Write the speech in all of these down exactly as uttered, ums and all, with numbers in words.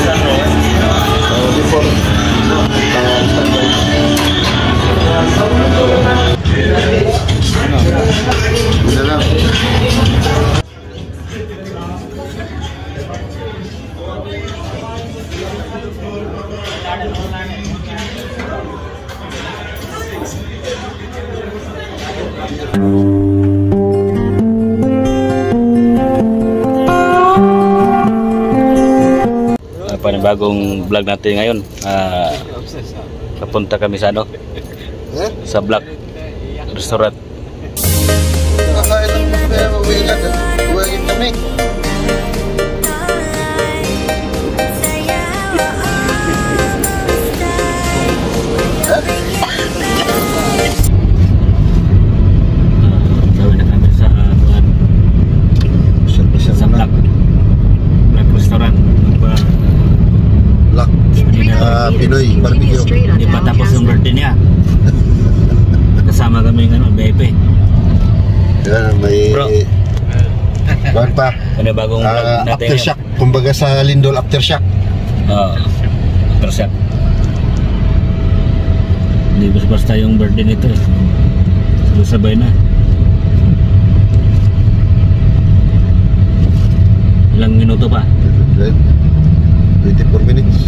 Panibagong vlog natin ngayon. Uh, papunta kami sa ano? Eh? Sa Black Restaurant. Kakain lang mo kaya uwigan. Uwigan kami. Gawin na kami sa uh, sa Black Black Restaurant. Black uh, Pinoy barbecue. Hindi pa tapos yung birthday niya. Kasama kami ng ano, B P. Yan, may Bro. Buwan pa. Ano bagong vlog uh, natin? Aftershock. Kumbaga sa Lindol, aftershock. Oo. Uh, aftershock. Hindi basta yung birthday nito eh. Sabay na. Ilang minuto pa? twenty-four minutes.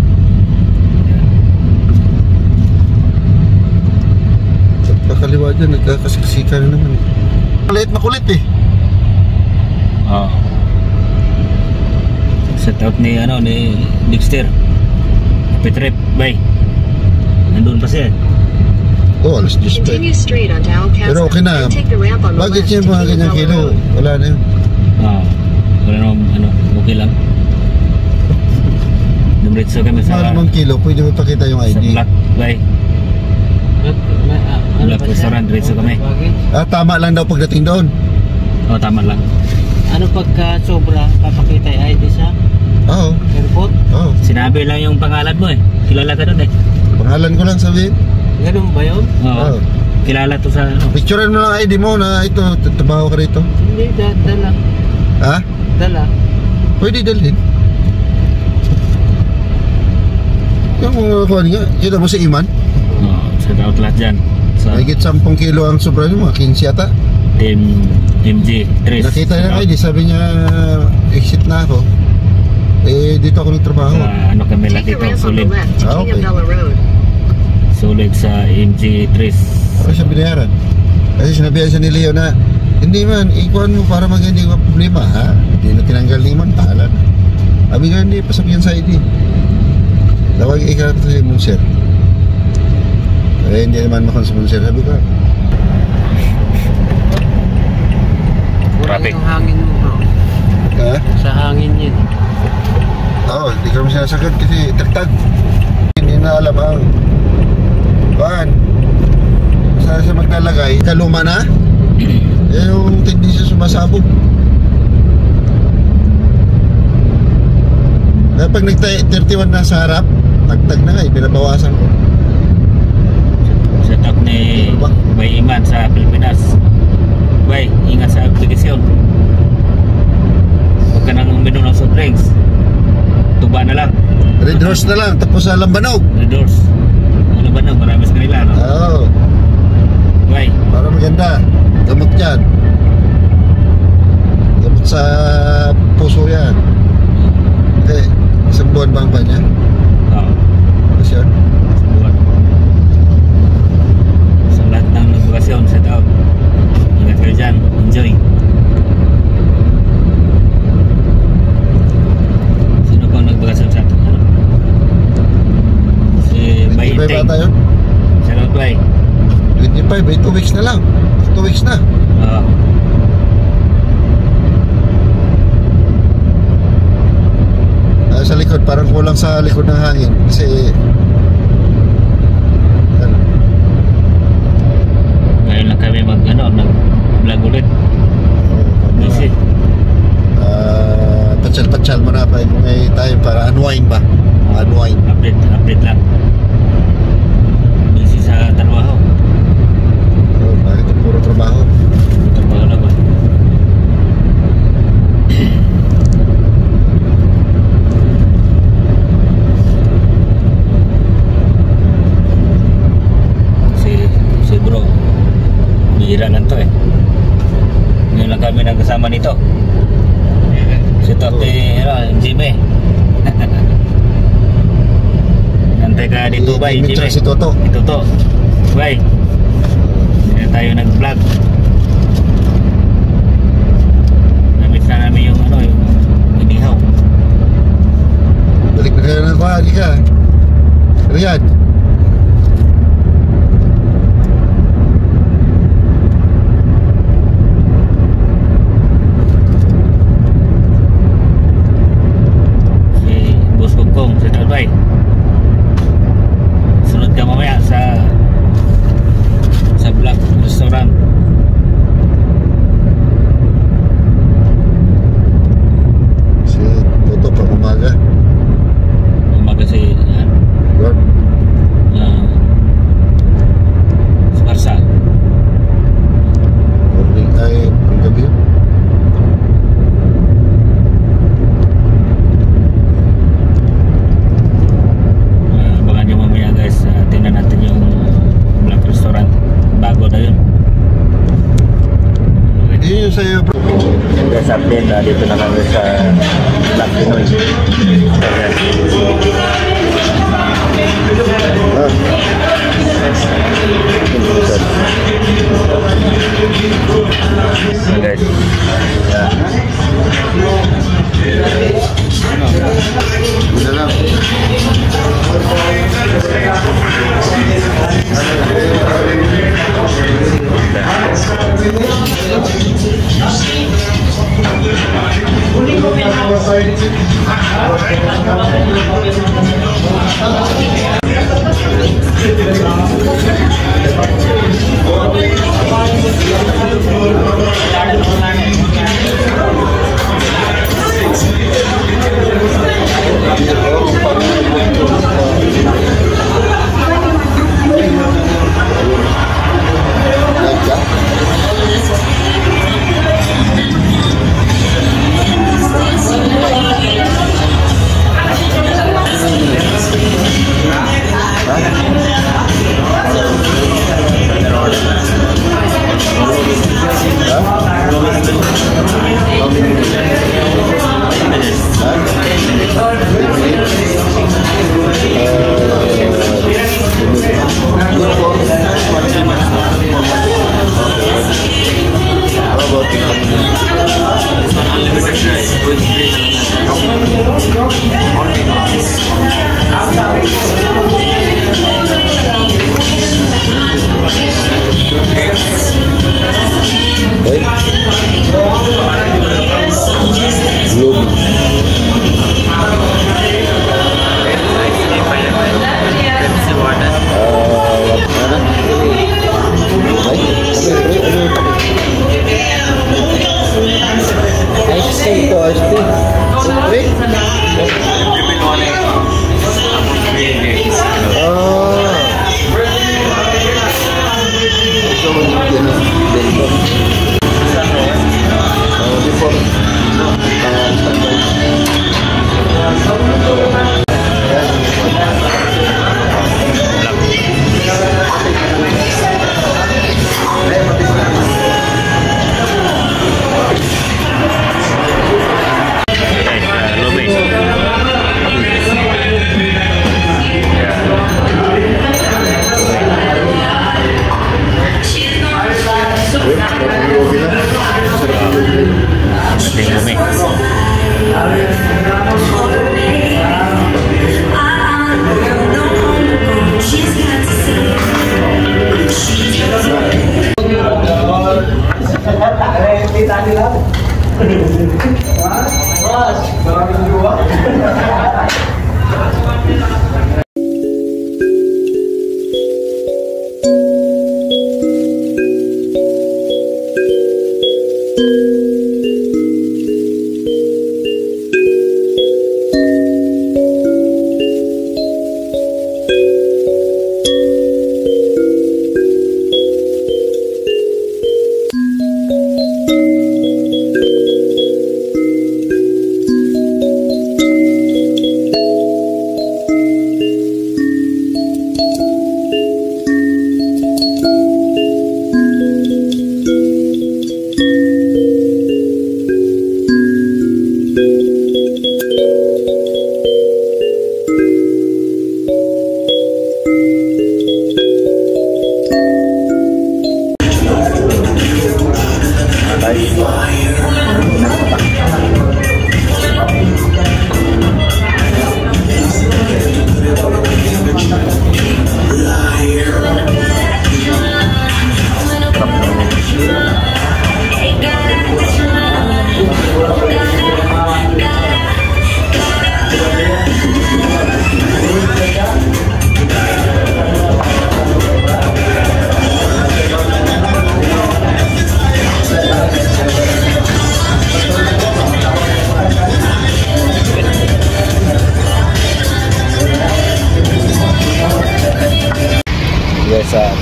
Pakaliwa dyan, nagkakasiksikan na naman. Kulit na kulit eh. Oo. Set out ni ano ni Dexter. Happy trip, bye. Nandun pa siya. Oh, alas diyos pa. Pero okay na. Bakit siya mga ganyang kilo? Wala na yun. Oo. Wala naman ano, okay lang. Dumiretso kami sa Mahal mong kilo, pwede mo pakita yung I D. Sa Black, bye. Black Restaurant, diretso kami. Ah, tama lang daw pagdating doon. Oo, tama lang. Ano pagka sobra, papakita yung I D sa Oo. airport? Oo. Sinabi lang yung pangalan mo eh. Kilala ka doon eh. Pangalan ko lang sabihin. Ganun ba yun? Oo. Oo. Kilala to sa ano. Picturean mo lang I D mo na ito, trabaho ka rito. Hindi, da dala. Ha? Dala. Pwede dalhin. Yung mga kuhan nga, kita mo si Iman? Oo, set out lahat dyan. Sa Mahigit sampung kilo ang sobra nyo, mga quince yata. Team M G Tres. Nakita niya I D, sabi niya, exit na ako. Eh, dito ako nagtrabaho. Sa ano kami lang dito, sulit. Ah, okay. Sulit sa M G Tres. Ako siya binayaran. Kasi sinabihan siya ni Leo na, hindi man, ikuhan mo para maganda yung problema, ha? Hindi na tinanggal ni Man, pahala na. Sabi nga, hindi, pasakyan sa I D. Tawag ikaw si Monsieur. Eh, hindi naman makon si Monsieur, sabi ko. Kurang Traffic. yung hangin mo, bro. Ha? Sa hangin yun. Oo, hindi ko naman sinasagad kasi tagtag. Hindi na alam ang Kuhan. Saan siya maglalagay? Kaluma na? Eh, yung tindi siya sumasabog. Kaya pag nag-thirty-one na sa harap, tagtag na nga, pinabawasan ko. Set up ni Bay Iman sa Pilipinas. Bay, ingat sa aplikasyon. Huwag ka nang uminom ng soft drinks. Tuba na lang. Red horse na lang, tapos sa Lambanog. Red doors. Ano ba na? Marami sa kanila, no? Oo, Bay, para maganda. Gamot yan. Gamot sa puso yan. Eh, isang buwan bang ba niya? oo. Tapos yan. Buwan. Sa lahat ng nagbakasyon, set out. Ingat kayo dyan. Enjoy. Sino pang nagbakasyon sa atin? Si Bay twenty-five Inteng. bata yun? Shout out, Bay. twenty-five, eh, two weeks na lang. two weeks na. Oo. Ah, sa likod, parang kulang sa likod ng hangin. Kasi, ano, Ngayon lang kami mag, ano, nag-vlog ulit. Busy. ah, patsal-patsal mo na pa. Kung may time para unwind ba? Unwind. Update, update lang. Busy sa trabaho. Oh, bakit puro trabaho? Trabaho na ba? bira lang to eh. Ngayon lang kami nagkasama nito. Si Tote, ano, Jimmy. Nantay ka dito ba, Jimmy Jimmy? tsaka si Toto. Ito to. Bye. Hindi tayo nag-vlog. Namit na namin yung ano, yung inihaw. Balik na kayo ng kuha, di ka. Riyad. Si Boss Kongkong, si Talbay. Sunod ka mamaya sa sa Black Restaurant. Si Toto pa umaga. Umaga si uh, Lord. uh, Sparsa. Morning ay ang gabi. Uh, abangan nyo mamaya guys, uh, tingnan natin yung Black Restaurant. Bago na yun. Hindi yun sa'yo bro. Guys, update na dito na kami sa Black Pinoy. Ayan. Ah. So guys, yeah. Bisa lang.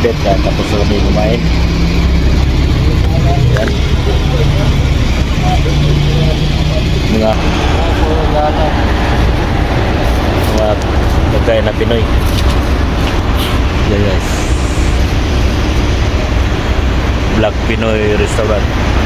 update ka tapos kami kumain. Yan. Mga mga pagkain na Pinoy. Yan guys. Black Pinoy Restaurant.